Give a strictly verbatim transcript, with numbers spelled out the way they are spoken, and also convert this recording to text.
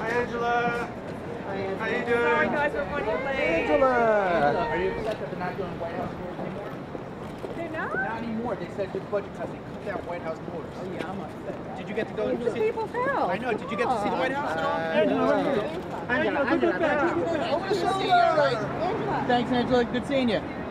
Hi, Angela. How you doing? Sorry guys, we're running late. Angela! Are you upset that they're not doing White House tours anymore? They're not? Not anymore. They said good budget cuts. They cut down White House tours. Oh yeah, I'm upset. Did you get to go It's see? people's house. I know. Did you get to see the White House at all? Angela, how are you? Angela, Angela, Angela. I want to see you. All right. Thanks, Angela. Good seeing you.